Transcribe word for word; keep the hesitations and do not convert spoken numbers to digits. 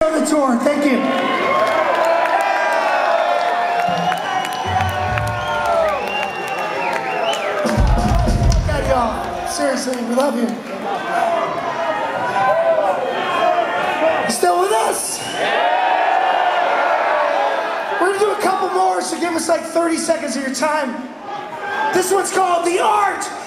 on the tour. Thank you. God, y'all. Seriously, we love you. You still with us? We're gonna do a couple more, so give us like thirty seconds of your time. This one's called The Art